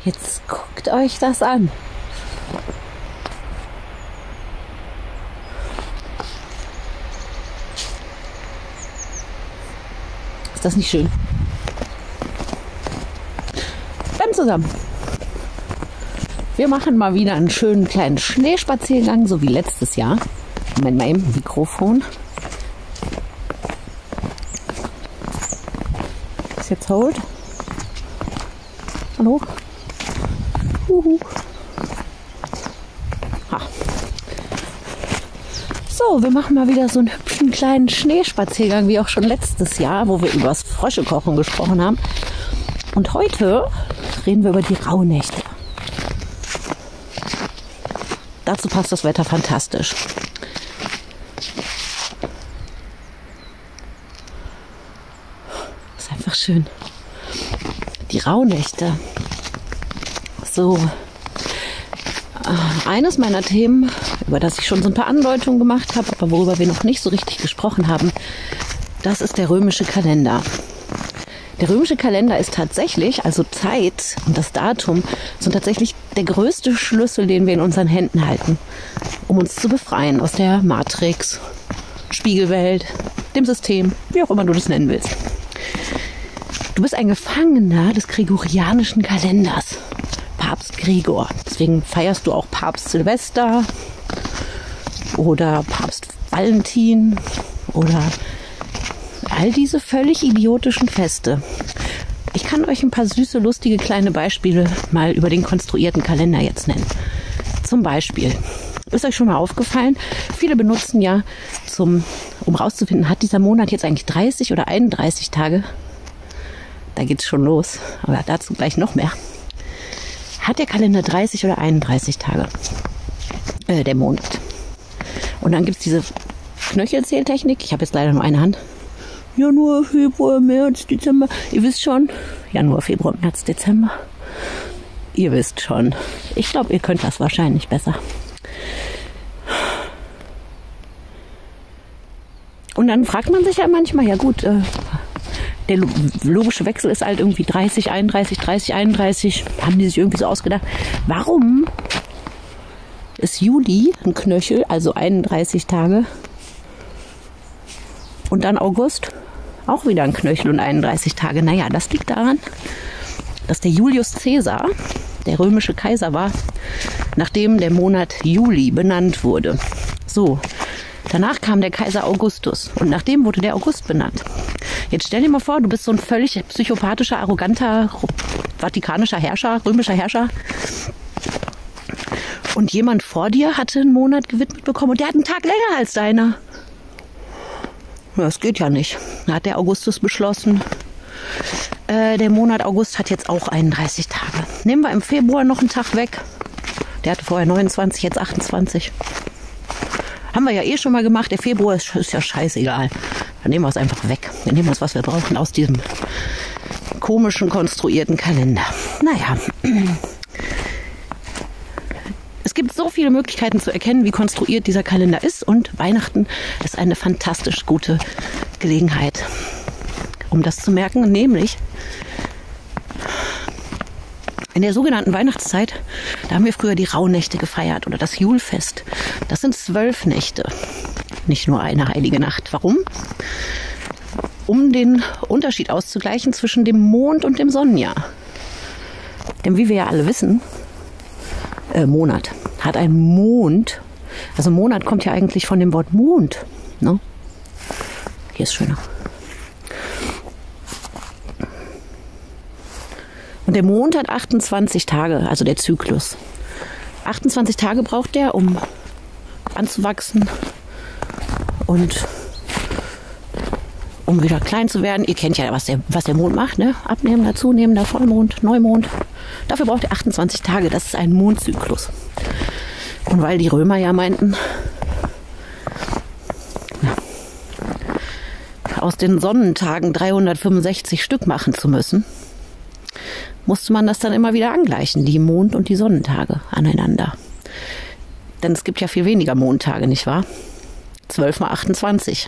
Jetzt guckt euch das an. Ist das nicht schön? Dann zusammen. Wir machen mal wieder einen schönen kleinen Schneespaziergang, so wie letztes Jahr. Moment mal eben, Mikrofon. Ist jetzt hold? Hallo? Ha. So, wir machen mal wieder so einen hübschen kleinen Schneespaziergang, wie auch schon letztes Jahr, wo wir über das Fröschekochen gesprochen haben. Und heute reden wir über die Rauhnächte. Dazu passt das Wetter fantastisch. Ist einfach schön. Die Rauhnächte. So, eines meiner Themen, über das ich schon so ein paar Andeutungen gemacht habe, aber worüber wir noch nicht so richtig gesprochen haben, das ist der römische Kalender. Der römische Kalender ist tatsächlich, also Zeit und das Datum, sind tatsächlich der größte Schlüssel, den wir in unseren Händen halten, um uns zu befreien aus der Matrix, Spiegelwelt, dem System, wie auch immer du das nennen willst. Du bist ein Gefangener des gregorianischen Kalenders, Papst Gregor. Deswegen feierst du auch Papst Silvester oder Papst Valentin oder all diese völlig idiotischen Feste. Ich kann euch ein paar süße, lustige kleine Beispiele mal über den konstruierten Kalender jetzt nennen. Zum Beispiel, ist euch schon mal aufgefallen, viele benutzen ja, um rauszufinden, hat dieser Monat jetzt eigentlich 30 oder 31 Tage? Da geht's schon los, aber dazu gleich noch mehr. Hat der Kalender 30 oder 31 Tage? Der Monat. Und dann gibt's diese Knöchelzähltechnik. Ich habe jetzt leider nur eine Hand. Januar, Februar, März, Dezember. Ihr wisst schon. Januar, Februar, März, Dezember. Ihr wisst schon. Ich glaube, ihr könnt das wahrscheinlich besser. Und dann fragt man sich ja manchmal, ja gut, der logische Wechsel ist halt irgendwie 30, 31, 30, 31. Haben die sich irgendwie so ausgedacht. Warum ist Juli ein Knöchel, also 31 Tage? Und dann August auch wieder ein Knöchel und 31 Tage. Naja, das liegt daran, dass der Julius Caesar, der römische Kaiser war, nachdem der Monat Juli benannt wurde. So, danach kam der Kaiser Augustus und nachdem wurde der August benannt. Jetzt stell dir mal vor, du bist so ein völlig psychopathischer, arroganter, vatikanischer Herrscher, römischer Herrscher. Und jemand vor dir hatte einen Monat gewidmet bekommen und der hat einen Tag länger als deiner. Das geht ja nicht. Da hat der Augustus beschlossen, der Monat August hat jetzt auch 31 Tage. Nehmen wir im Februar noch einen Tag weg. Der hatte vorher 29, jetzt 28. Haben wir ja eh schon mal gemacht. Der Februar ist ja scheißegal. Dann nehmen wir es einfach weg. Wir nehmen uns, was wir brauchen, aus diesem komischen, konstruierten Kalender. Naja. Es gibt so viele Möglichkeiten zu erkennen, wie konstruiert dieser Kalender ist. Und Weihnachten ist eine fantastisch gute Gelegenheit, um das zu merken. Nämlich in der sogenannten Weihnachtszeit, da haben wir früher die Rauhnächte gefeiert oder das Julfest. Das sind 12 Nächte, nicht nur eine heilige Nacht. Warum? Um den Unterschied auszugleichen zwischen dem Mond und dem Sonnenjahr. Denn wie wir ja alle wissen, Monat hat ein Mond. Also Monat kommt ja eigentlich von dem Wort Mond. Ne? Hier ist schöner. Und der Mond hat 28 Tage, also der Zyklus. 28 Tage braucht der, um anzuwachsen und um wieder klein zu werden. Ihr kennt ja, was der Mond macht, ne? Abnehmender, zunehmender, Vollmond, Neumond. Dafür braucht er 28 Tage. Das ist ein Mondzyklus. Und weil die Römer ja meinten, aus den Sonnentagen 365 Stück machen zu müssen, musste man das dann immer wieder angleichen, die Mond- und die Sonnentage aneinander. Denn es gibt ja viel weniger Mondtage, nicht wahr? 12 mal 28.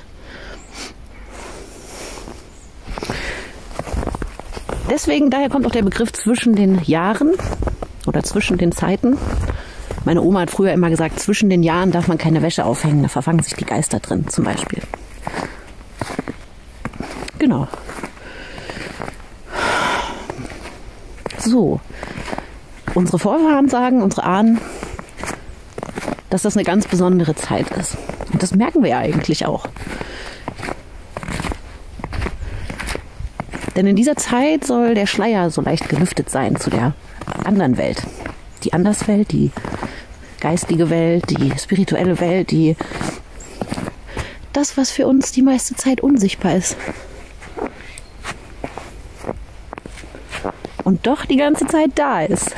Deswegen, daher kommt auch der Begriff zwischen den Jahren. oder zwischen den Zeiten. Meine Oma hat früher immer gesagt, zwischen den Jahren darf man keine Wäsche aufhängen, da verfangen sich die Geister drin, zum Beispiel. Genau. So, unsere Vorfahren sagen, unsere Ahnen, dass das eine ganz besondere Zeit ist. Und das merken wir ja eigentlich auch. Denn in dieser Zeit soll der Schleier so leicht gelüftet sein zu der anderen Welt. Die Anderswelt, die geistige Welt, die spirituelle Welt, das, was für uns die meiste Zeit unsichtbar ist. Und doch die ganze Zeit da ist.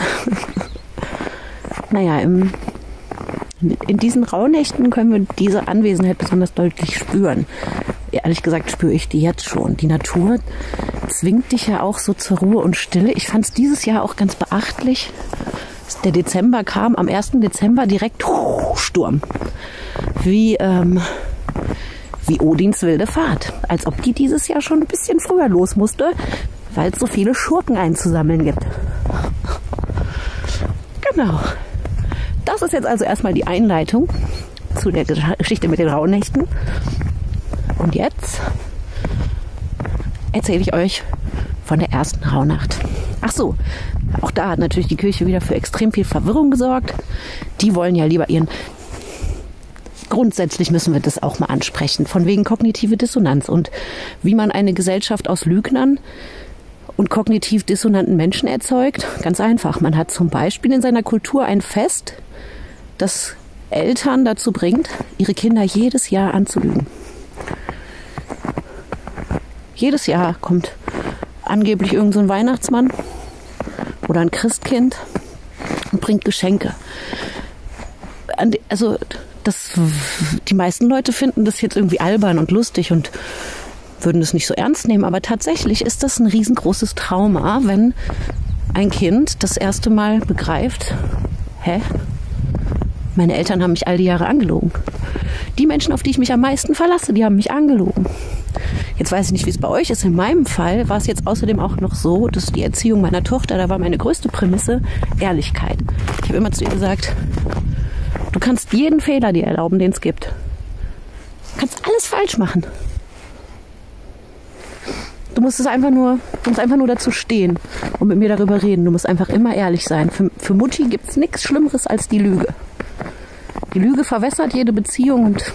Naja, in diesen Rauhnächten können wir diese Anwesenheit besonders deutlich spüren. Ehrlich gesagt spüre ich die jetzt schon. Die Natur zwingt dich ja auch so zur Ruhe und Stille. Ich fand es dieses Jahr auch ganz beachtlich. Der Dezember kam, am 1. Dezember direkt Sturm. Wie Odins wilde Fahrt. Als ob die dieses Jahr schon ein bisschen früher los musste, weil es so viele Schurken einzusammeln gibt. Genau. Das ist jetzt also erstmal die Einleitung zu der Geschichte mit den Rauhnächten. Und jetzt erzähle ich euch von der ersten Rauhnacht. Ach so, auch da hat natürlich die Kirche wieder für extrem viel Verwirrung gesorgt. Die wollen ja lieber Grundsätzlich müssen wir das auch mal ansprechen, von wegen kognitive Dissonanz und wie man eine Gesellschaft aus Lügnern und kognitiv dissonanten Menschen erzeugt. Ganz einfach, man hat zum Beispiel in seiner Kultur ein Fest, das Eltern dazu bringt, ihre Kinder jedes Jahr anzulügen. Jedes Jahr kommt angeblich irgend so ein Weihnachtsmann oder ein Christkind und bringt Geschenke. Also die meisten Leute finden das jetzt irgendwie albern und lustig und würden das nicht so ernst nehmen. Aber tatsächlich ist das ein riesengroßes Trauma, wenn ein Kind das erste Mal begreift, meine Eltern haben mich all die Jahre angelogen. Die Menschen, auf die ich mich am meisten verlasse, die haben mich angelogen. Jetzt weiß ich nicht, wie es bei euch ist. In meinem Fall war es jetzt außerdem auch noch so, dass die Erziehung meiner Tochter, da war meine größte Prämisse Ehrlichkeit. Ich habe immer zu ihr gesagt, du kannst jeden Fehler dir erlauben, den es gibt. Du kannst alles falsch machen. Du musst einfach nur dazu stehen und mit mir darüber reden. Du musst einfach immer ehrlich sein. Für Mutti gibt es nichts Schlimmeres als die Lüge. Die Lüge verwässert jede Beziehung und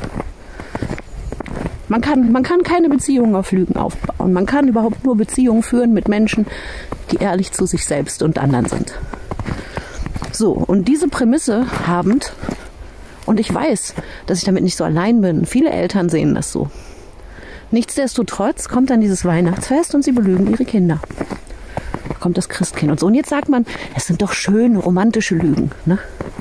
man kann keine Beziehungen auf Lügen aufbauen. Man kann überhaupt nur Beziehungen führen mit Menschen, die ehrlich zu sich selbst und anderen sind. So, und diese Prämisse habend, und ich weiß, dass ich damit nicht so allein bin, viele Eltern sehen das so. Nichtsdestotrotz kommt dann dieses Weihnachtsfest und sie belügen ihre Kinder. Da kommt das Christkind und so. Und jetzt sagt man, es sind doch schöne, romantische Lügen, ne?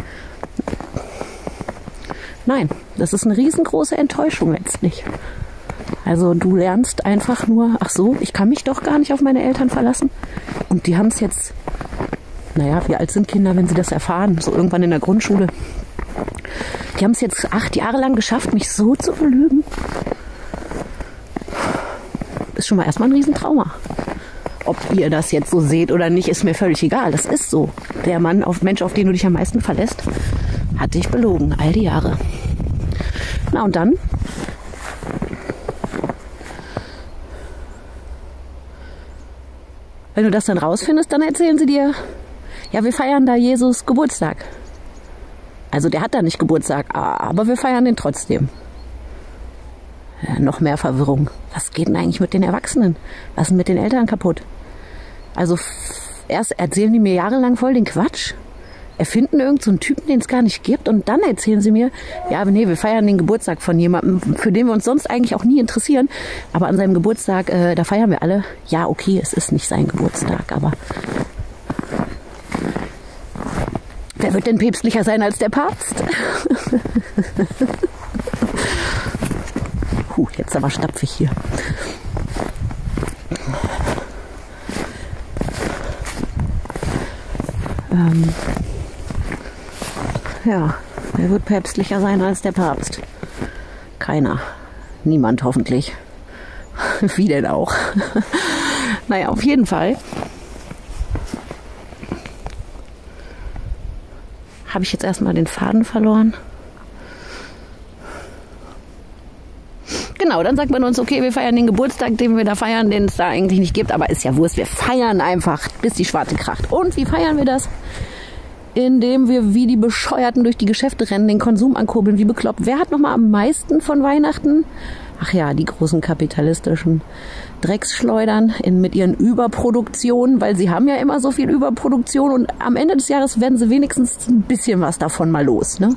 Nein, das ist eine riesengroße Enttäuschung letztlich. Also du lernst einfach nur, ach so, ich kann mich doch gar nicht auf meine Eltern verlassen. Und die haben es jetzt, naja, wie alt sind Kinder, wenn sie das erfahren? So irgendwann in der Grundschule. Die haben es jetzt 8 Jahre lang geschafft, mich so zu belügen. Ist schon mal erstmal ein Riesentrauma. Ob ihr das jetzt so seht oder nicht, ist mir völlig egal. Das ist so. Der Mensch, auf den du dich am meisten verlässt, hat dich belogen, all die Jahre. Na und dann? Wenn du das dann rausfindest, dann erzählen sie dir, ja, wir feiern da Jesus Geburtstag. Also der hat da nicht Geburtstag, aber wir feiern den trotzdem. Ja, noch mehr Verwirrung. Was geht denn eigentlich mit den Erwachsenen? Was ist denn mit den Eltern kaputt? Also erst erzählen die mir jahrelang voll den Quatsch, erfinden irgend so einen Typen, den es gar nicht gibt, und dann erzählen sie mir, ja, aber nee, wir feiern den Geburtstag von jemandem, für den wir uns sonst eigentlich auch nie interessieren, aber an seinem Geburtstag, da feiern wir alle. Ja, okay, es ist nicht sein Geburtstag, aber wer wird denn päpstlicher sein als der Papst? Jetzt aber stapfig hier. Ja, wer wird päpstlicher sein als der Papst? Keiner. Niemand hoffentlich. Wie denn auch? Naja, auf jeden Fall habe ich jetzt erstmal den Faden verloren. Genau, dann sagt man uns, okay, wir feiern den Geburtstag, den wir da feiern, den es da eigentlich nicht gibt, aber ist ja Wurst, wir feiern einfach, bis die Schwarte kracht. Und wie feiern wir das? Indem wir wie die Bescheuerten durch die Geschäfte rennen, den Konsum ankurbeln, wie bekloppt. Wer hat nochmal am meisten von Weihnachten? Ach ja, die großen kapitalistischen Drecksschleudern mit ihren Überproduktionen, weil sie haben ja immer so viel Überproduktion und am Ende des Jahres werden sie wenigstens ein bisschen was davon mal los, ne?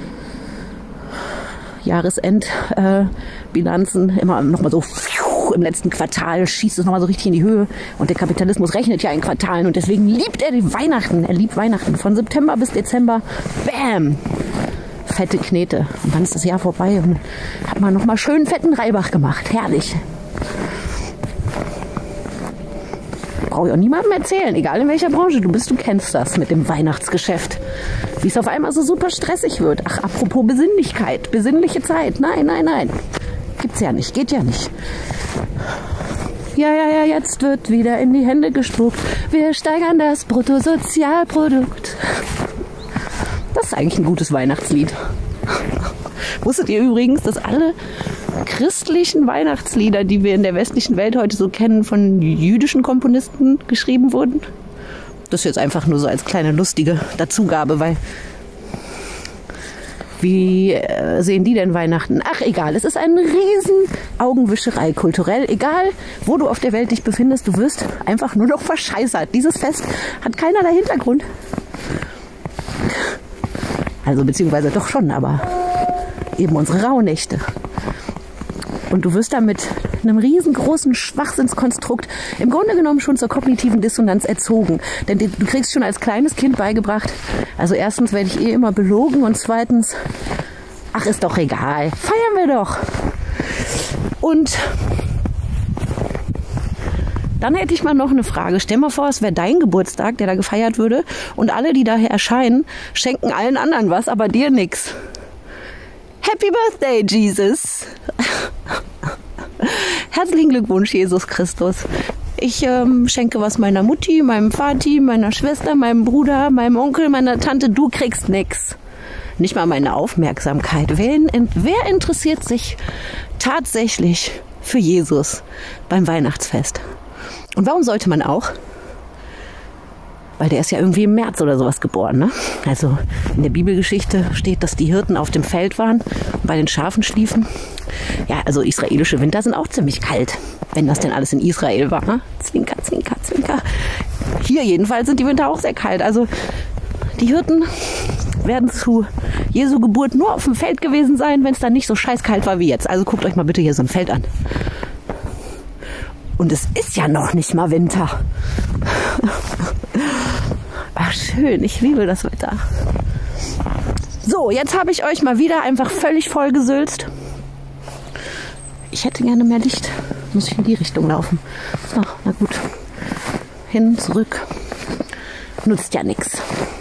Jahresendbilanzen immer nochmal so im letzten Quartal schießt es nochmal so richtig in die Höhe und der Kapitalismus rechnet ja in Quartalen und deswegen liebt er die Weihnachten. Er liebt Weihnachten von September bis Dezember. Bam! Fette Knete. Und dann ist das Jahr vorbei und hat man nochmal schön fetten Reibach gemacht. Herrlich. Brauche ich auch niemandem erzählen, egal in welcher Branche du bist, du kennst das mit dem Weihnachtsgeschäft. Wie es auf einmal so super stressig wird. Ach, apropos Besinnlichkeit, besinnliche Zeit. Nein, nein, nein. Gibt's ja nicht, geht ja nicht. Ja, jetzt wird wieder in die Hände gespuckt. Wir steigern das Bruttosozialprodukt. Das ist eigentlich ein gutes Weihnachtslied. Wusstet ihr übrigens, dass alle christlichen Weihnachtslieder, die wir in der westlichen Welt heute so kennen, von jüdischen Komponisten geschrieben wurden? Das ist jetzt einfach nur so als kleine lustige Dazugabe, weil wie sehen die denn Weihnachten? Ach egal, es ist eine riesen Augenwischerei kulturell. Egal, wo du auf der Welt dich befindest, du wirst einfach nur noch verscheißert. Dieses Fest hat keinerlei Hintergrund. Also beziehungsweise doch schon, aber eben unsere Rauhnächte. Und du wirst da mit einem riesengroßen Schwachsinnskonstrukt im Grunde genommen schon zur kognitiven Dissonanz erzogen. Denn du kriegst schon als kleines Kind beigebracht, also erstens werde ich immer belogen und zweitens, ach ist doch egal, feiern wir doch. Und dann hätte ich mal noch eine Frage. Stell mal vor, es wäre dein Geburtstag, der da gefeiert würde und alle, die daher erscheinen, schenken allen anderen was, aber dir nix. Happy Birthday, Jesus! Herzlichen Glückwunsch, Jesus Christus. Ich schenke was meiner Mutti, meinem Vati, meiner Schwester, meinem Bruder, meinem Onkel, meiner Tante. Du kriegst nix. Nicht mal meine Aufmerksamkeit. Wer interessiert sich tatsächlich für Jesus beim Weihnachtsfest? Und warum sollte man auch? Weil der ist ja irgendwie im März oder sowas geboren, ne? Also in der Bibelgeschichte steht, dass die Hirten auf dem Feld waren und bei den Schafen schliefen. Ja, also israelische Winter sind auch ziemlich kalt, wenn das denn alles in Israel war. Ne? Zwinker, zwinker, zwinker. Hier jedenfalls sind die Winter auch sehr kalt. Also die Hirten werden zu Jesu Geburt nur auf dem Feld gewesen sein, wenn es dann nicht so scheißkalt war wie jetzt. Also guckt euch mal bitte hier so ein Feld an. Und es ist ja noch nicht mal Winter. Ach schön, ich liebe das Wetter. So, jetzt habe ich euch mal wieder einfach völlig vollgesülzt. Ich hätte gerne mehr Licht. Muss ich in die Richtung laufen. So, na gut. Hin, zurück. Nutzt ja nichts.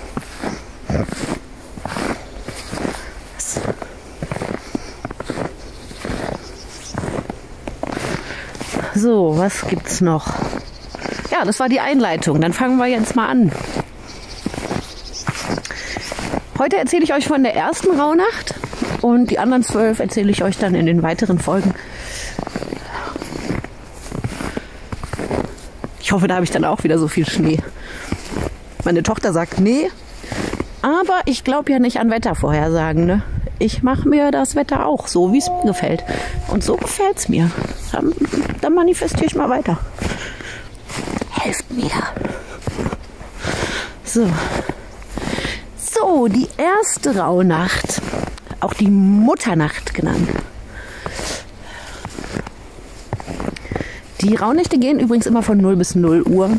So, was gibt's noch? Ja, das war die Einleitung. Dann fangen wir jetzt mal an. Heute erzähle ich euch von der ersten Rauhnacht und die anderen 12 erzähle ich euch dann in den weiteren Folgen. Ich hoffe, da habe ich dann auch wieder so viel Schnee. Meine Tochter sagt, nee, aber ich glaube ja nicht an Wettervorhersagen, ne? Ich mache mir das Wetter auch so, wie es mir gefällt. Und so gefällt es mir. Dann manifestiere ich mal weiter. Helft mir. So, die erste Rauhnacht, auch die Mutternacht genannt. Die Rauhnächte gehen übrigens immer von 0 bis 0 Uhr.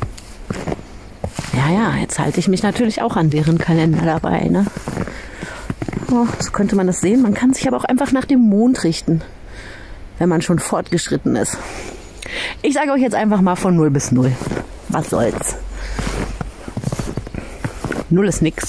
Ja, jetzt halte ich mich natürlich auch an deren Kalender dabei, ne? Oh, so könnte man das sehen. Man kann sich aber auch einfach nach dem Mond richten, wenn man schon fortgeschritten ist. Ich sage euch jetzt einfach mal von 0 bis 0. Was soll's? 0 ist nix.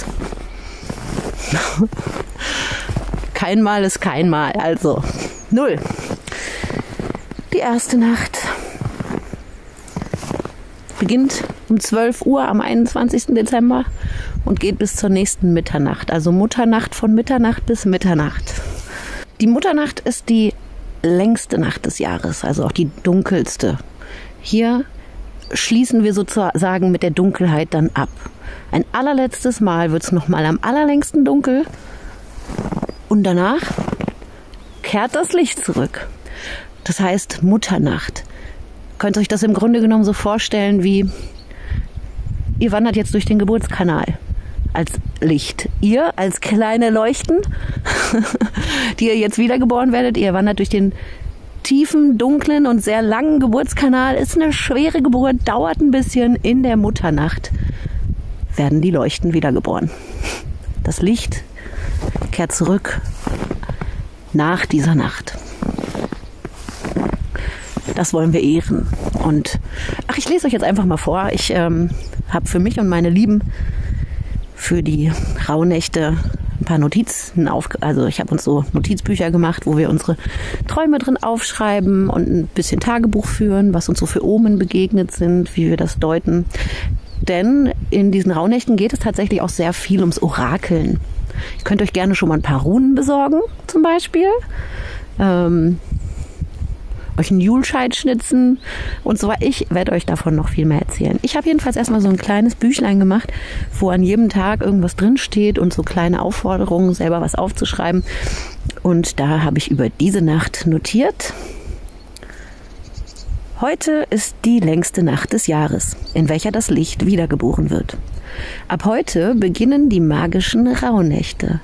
Kein Mal ist kein Mal. Also 0. Die erste Nacht beginnt um 12 Uhr am 21. Dezember und geht bis zur nächsten Mitternacht. Also Mutternacht von Mitternacht bis Mitternacht. Die Mutternacht ist die längste Nacht des Jahres, also auch die dunkelste. Hier schließen wir sozusagen mit der Dunkelheit dann ab. Ein allerletztes Mal wird es nochmal am allerlängsten dunkel und danach kehrt das Licht zurück. Das heißt Mutternacht. Könnt ihr euch das im Grunde genommen so vorstellen wie, ihr wandert jetzt durch den Geburtskanal als Licht. Ihr als kleine Leuchten, die ihr jetzt wiedergeboren werdet, ihr wandert durch den tiefen, dunklen und sehr langen Geburtskanal. Ist eine schwere Geburt, dauert ein bisschen. In der Mutternacht werden die Leuchten wiedergeboren. Das Licht kehrt zurück nach dieser Nacht. Das wollen wir ehren. Und ich lese euch jetzt einfach mal vor. Ich habe für mich und meine Lieben für die Rauhnächte ein paar Notizen also ich habe uns so Notizbücher gemacht, wo wir unsere Träume drin aufschreiben und ein bisschen Tagebuch führen, was uns so für Omen begegnet sind, wie wir das deuten. Denn in diesen Rauhnächten geht es tatsächlich auch sehr viel ums Orakeln. Ihr könnt euch gerne schon mal ein paar Runen besorgen, zum Beispiel. Euch einen Julscheid schnitzen und so. Ich werde euch davon noch viel mehr erzählen. Ich habe jedenfalls erstmal so ein kleines Büchlein gemacht, wo an jedem Tag irgendwas drinsteht und so kleine Aufforderungen, selber was aufzuschreiben. Und da habe ich über diese Nacht notiert. Heute ist die längste Nacht des Jahres, in welcher das Licht wiedergeboren wird. Ab heute beginnen die magischen Rauhnächte.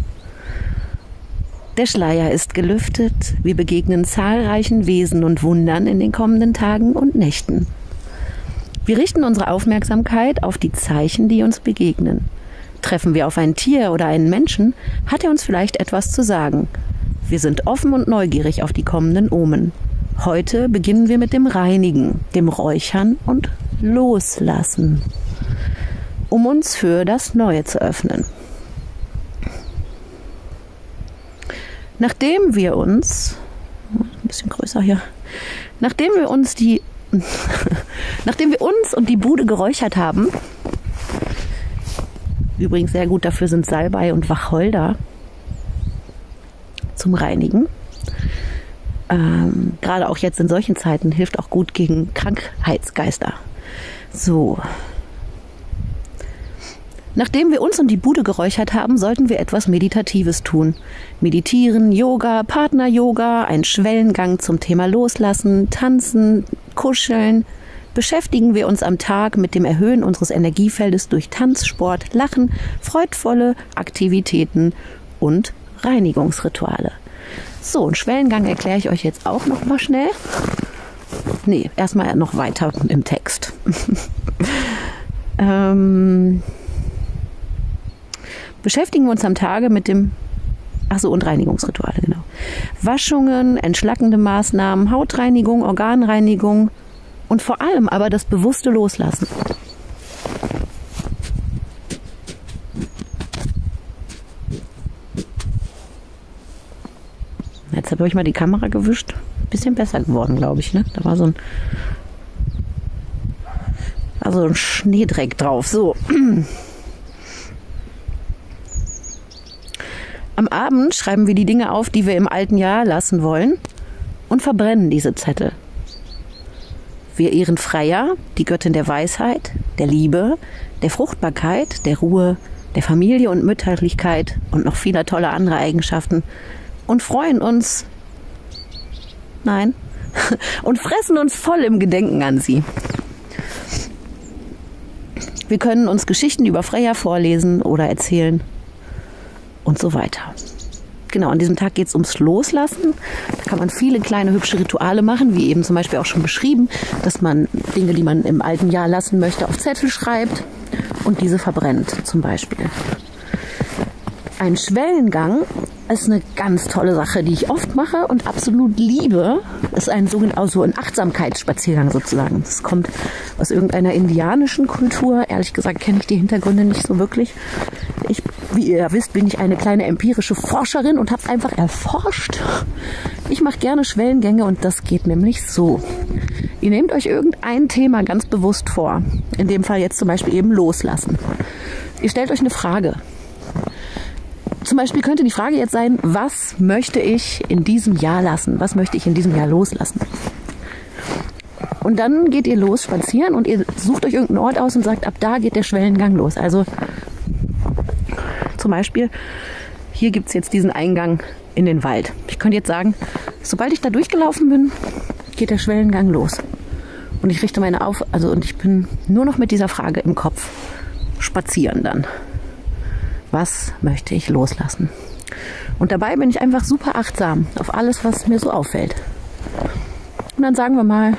Der Schleier ist gelüftet, wir begegnen zahlreichen Wesen und Wundern in den kommenden Tagen und Nächten. Wir richten unsere Aufmerksamkeit auf die Zeichen, die uns begegnen. Treffen wir auf ein Tier oder einen Menschen, hat er uns vielleicht etwas zu sagen. Wir sind offen und neugierig auf die kommenden Omen. Heute beginnen wir mit dem Reinigen, dem Räuchern und Loslassen, um uns für das Neue zu öffnen. Nachdem wir uns und die Bude geräuchert haben, übrigens sehr gut dafür sind Salbei und Wacholder zum Reinigen. Gerade auch jetzt in solchen Zeiten hilft auch gut gegen Krankheitsgeister. So. Nachdem wir uns und die Bude geräuchert haben, sollten wir etwas Meditatives tun. Meditieren, Yoga, Partner-Yoga, ein Schwellengang zum Thema Loslassen, Tanzen, Kuscheln. Beschäftigen wir uns am Tag mit dem Erhöhen unseres Energiefeldes durch Tanz, Sport, Lachen, freudvolle Aktivitäten und Reinigungsrituale. So, einen Schwellengang erkläre ich euch jetzt auch noch mal schnell. Nee, erstmal noch weiter im Text. Beschäftigen wir uns am Tage mit dem und Reinigungsrituale, genau. Waschungen, entschlackende Maßnahmen, Hautreinigung, Organreinigung und vor allem aber das bewusste Loslassen. Jetzt habe ich mal die Kamera gewischt. Bisschen besser geworden, glaube ich, ne? Da war so ein Schneedreck drauf. So. Am Abend schreiben wir die Dinge auf, die wir im alten Jahr lassen wollen und verbrennen diese Zettel. Wir ehren Freya, die Göttin der Weisheit, der Liebe, der Fruchtbarkeit, der Ruhe, der Familie und Mütterlichkeit und noch vieler toller anderer Eigenschaften und freuen uns, und fressen uns voll im Gedenken an sie. Wir können uns Geschichten über Freya vorlesen oder erzählen und so weiter. Genau, an diesem Tag geht es ums Loslassen. Da kann man viele kleine hübsche Rituale machen, wie eben zum Beispiel auch schon beschrieben, dass man Dinge, die man im alten Jahr lassen möchte, auf Zettel schreibt und diese verbrennt zum Beispiel. Ein Schwellengang ist eine ganz tolle Sache, die ich oft mache und absolut liebe. Ist ein ein Achtsamkeitsspaziergang sozusagen. Das kommt aus irgendeiner indianischen Kultur. Ehrlich gesagt kenne ich die Hintergründe nicht so wirklich. Ich Wie ihr wisst, bin ich eine kleine empirische Forscherin und habe einfach erforscht. Ich mache gerne Schwellengänge und das geht nämlich so. Ihr nehmt euch irgendein Thema ganz bewusst vor. In dem Fall jetzt zum Beispiel eben loslassen. Ihr stellt euch eine Frage. Zum Beispiel könnte die Frage jetzt sein, was möchte ich in diesem Jahr lassen? Was möchte ich in diesem Jahr loslassen? Und dann geht ihr los spazieren und ihr sucht euch irgendeinen Ort aus und sagt, ab da geht der Schwellengang los. Also zum Beispiel, hier gibt es jetzt diesen Eingang in den Wald. Ich könnte jetzt sagen, sobald ich da durchgelaufen bin, geht der Schwellengang los. Und ich richte und ich bin nur noch mit dieser Frage im Kopf spazieren dann. Was möchte ich loslassen? Und dabei bin ich einfach super achtsam auf alles, was mir so auffällt. Und dann sagen wir mal,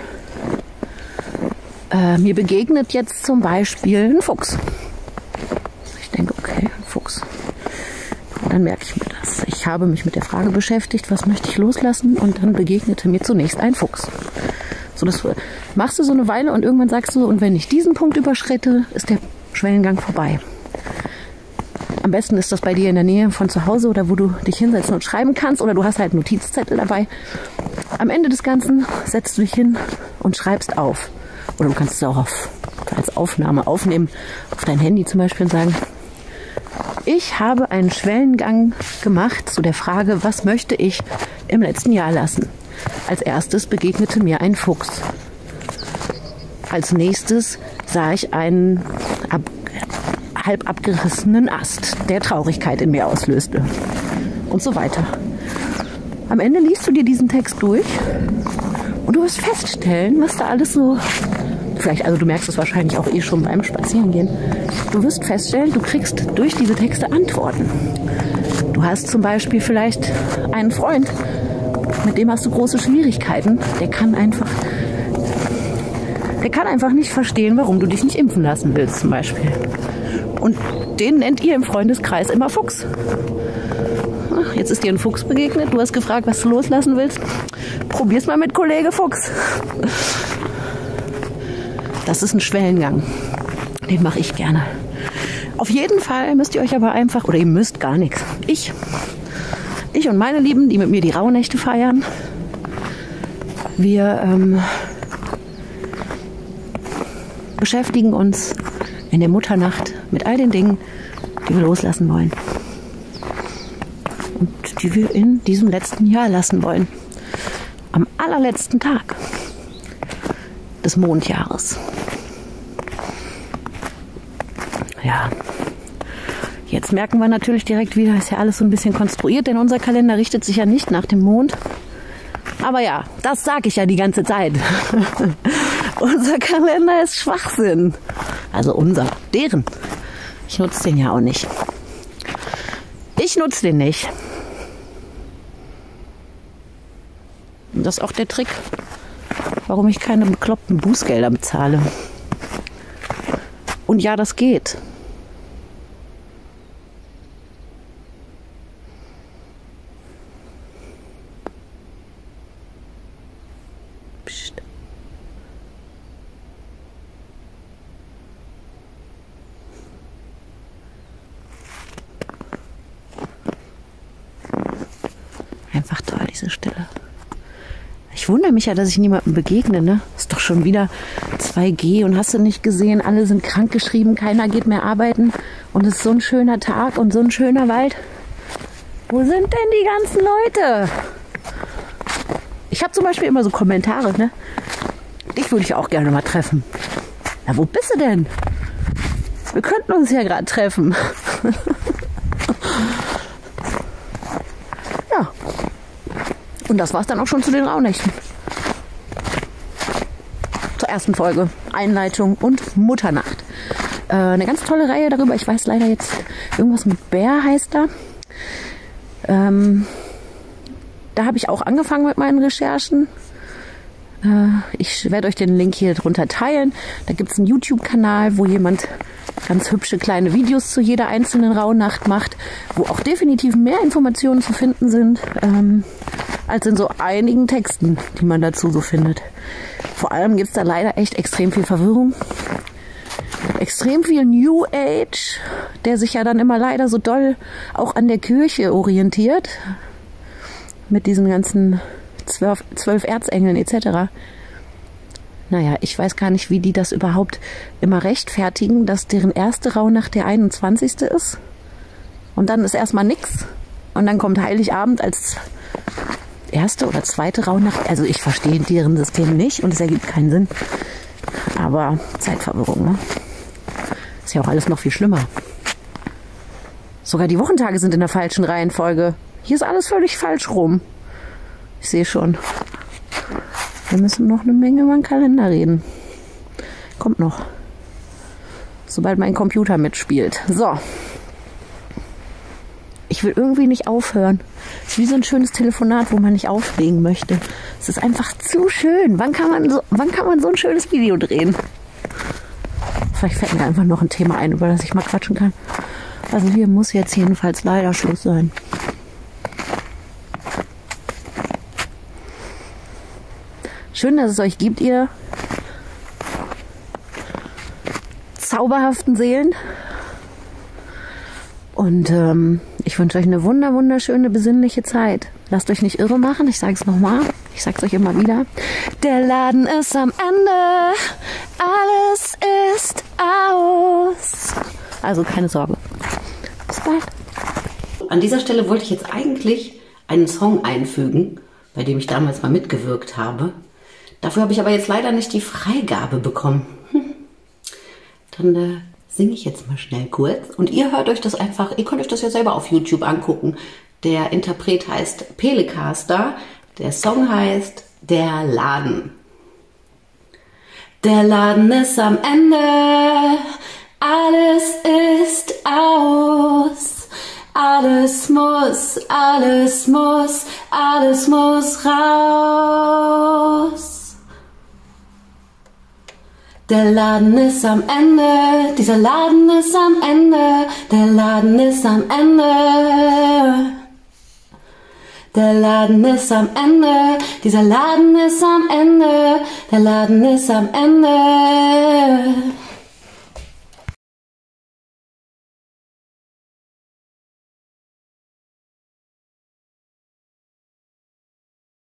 mir begegnet jetzt zum Beispiel ein Fuchs. Ich denke, okay, ein Fuchs. Und dann merke ich mir das. Ich habe mich mit der Frage beschäftigt, was möchte ich loslassen? Und dann begegnete mir zunächst ein Fuchs. So, das machst du so eine Weile und irgendwann sagst du, und wenn ich diesen Punkt überschritte, ist der Schwellengang vorbei. Am besten ist das bei dir in der Nähe von zu Hause oder wo du dich hinsetzen und schreiben kannst oder du hast halt Notizzettel dabei. Am Ende des Ganzen setzt du dich hin und schreibst auf. Oder du kannst es auch als Aufnahme aufnehmen, auf dein Handy zum Beispiel und sagen, ich habe einen Schwellengang gemacht zu der Frage, was möchte ich im letzten Jahr lassen. Als erstes begegnete mir ein Fuchs. Als nächstes sah ich einen halb abgerissenen Ast, der Traurigkeit in mir auslöste. Und so weiter. Am Ende liest du dir diesen Text durch und du wirst feststellen, was da alles so... also du merkst es wahrscheinlich auch schon beim Spazierengehen. Du wirst feststellen, du kriegst durch diese Texte Antworten. Du hast zum Beispiel vielleicht einen Freund, mit dem hast du große Schwierigkeiten. Der kann einfach nicht verstehen, warum du dich nicht impfen lassen willst, zum Beispiel. Und den nennt ihr im Freundeskreis immer Fuchs. Ach, jetzt ist dir ein Fuchs begegnet. Du hast gefragt, was du loslassen willst. Probier's mal mit Kollege Fuchs. Das ist ein Schwellengang. Den mache ich gerne. Auf jeden Fall müsst ihr euch aber einfach, oder ihr müsst gar nichts. Ich und meine Lieben, die mit mir die Rauhnächte feiern, wir beschäftigen uns in der Mutternacht mit all den Dingen, die wir loslassen wollen. Und die wir in diesem letzten Jahr lassen wollen. Am allerletzten Tag des Mondjahres. Ja, jetzt merken wir natürlich direkt wieder, ist ja alles so ein bisschen konstruiert, denn unser Kalender richtet sich ja nicht nach dem Mond. Aber ja, das sage ich ja die ganze Zeit. Unser Kalender ist Schwachsinn. Also deren. Ich nutze den ja auch nicht. Ich nutze den nicht. Und das ist auch der Trick, warum ich keine bekloppten Bußgelder bezahle. Und ja, das geht. Psst. Einfach toll, diese Stille. Ich wundere mich ja, dass ich niemandem begegne, ne? Ist doch schon wieder 2G und hast du nicht gesehen, alle sind krankgeschrieben, keiner geht mehr arbeiten und es ist so ein schöner Tag und so ein schöner Wald. Wo sind denn die ganzen Leute? Ich habe zum Beispiel immer so Kommentare, ne? Dich würde ich auch gerne mal treffen. Na, wo bist du denn? Wir könnten uns ja gerade treffen. Ja. Und das war's dann auch schon zu den Rauhnächten. Zur ersten Folge. Einleitung und Mutternacht. Eine ganz tolle Reihe darüber. Ich weiß leider jetzt, irgendwas mit Bär heißt da. Da habe ich auch angefangen mit meinen Recherchen. Ich werde euch den Link hier drunter teilen. Da gibt es einen YouTube-Kanal, wo jemand ganz hübsche kleine Videos zu jeder einzelnen Rauhnacht macht, wo auch definitiv mehr Informationen zu finden sind, als in so einigen Texten, die man dazu so findet. Vor allem gibt es da leider echt extrem viel Verwirrung. extrem viel New Age, der sich ja dann immer leider so doll auch an der Kirche orientiert. Mit diesen ganzen 12 Erzengeln etc. Naja, ich weiß gar nicht, wie die das überhaupt immer rechtfertigen, dass deren erste Rauhnacht der 21. ist. Und dann ist erstmal nix. Und dann kommt Heiligabend als erste oder zweite Rauhnacht. Also ich verstehe deren System nicht und es ergibt keinen Sinn. Aber Zeitverwirrung, ne? Ist ja auch alles noch viel schlimmer. Sogar die Wochentage sind in der falschen Reihenfolge. Hier ist alles völlig falsch rum. Ich sehe schon. Wir müssen noch eine Menge über den Kalender reden. Kommt noch. Sobald mein Computer mitspielt. So. Ich will irgendwie nicht aufhören. Es ist wie so ein schönes Telefonat, wo man nicht auflegen möchte. Es ist einfach zu schön. Wann kann man so ein schönes Video drehen? Vielleicht fällt mir einfach noch ein Thema ein, über das ich mal quatschen kann. Also hier muss jetzt jedenfalls leider Schluss sein. Schön, dass es euch gibt, ihr zauberhaften Seelen. Und ich wünsche euch eine wunderschöne, besinnliche Zeit. Lasst euch nicht irre machen, ich sage es nochmal, ich sage es euch immer wieder. Der Laden ist am Ende, alles ist aus. Also keine Sorge. Bis bald. An dieser Stelle wollte ich jetzt eigentlich einen Song einfügen, bei dem ich damals mal mitgewirkt habe. Dafür habe ich aber jetzt leider nicht die Freigabe bekommen. Dann singe ich jetzt mal schnell kurz. Und ihr hört euch das einfach, ihr könnt euch das ja selber auf YouTube angucken. Der Interpret heißt Pelecaster. Der Song heißt Der Laden. Der Laden ist am Ende, alles ist aus. Alles muss raus. Der Laden ist am Ende, dieser Laden ist am Ende, der Laden ist am Ende. Der Laden ist am Ende, dieser Laden ist am Ende, der Laden ist am Ende.